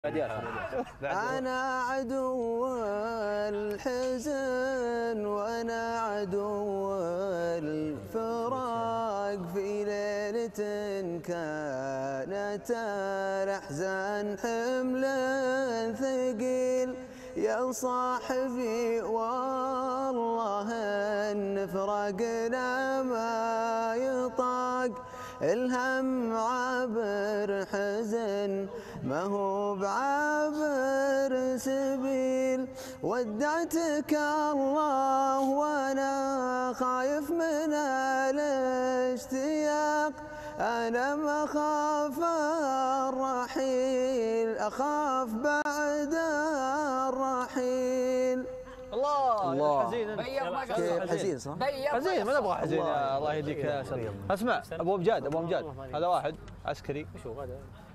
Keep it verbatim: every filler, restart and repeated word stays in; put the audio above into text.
أنا عدو الحزن وأنا عدو الفراق في ليلة كانت الأحزان حمل ثقيل يا صاحبي والله إن فراقنا ما يطاق الهم عابر حزن ما هو بعابر سبيل ودعتك الله وانا خايف من الاشتياق انا ما اخاف الرحيل اخاف بعد الرحيل. الله الله حزين كيف حزين صح؟ حزين ما نبغى حزين. الله يهديك يا سلام. اسمع ابو امجاد ابو امجاد هذا واحد عسكري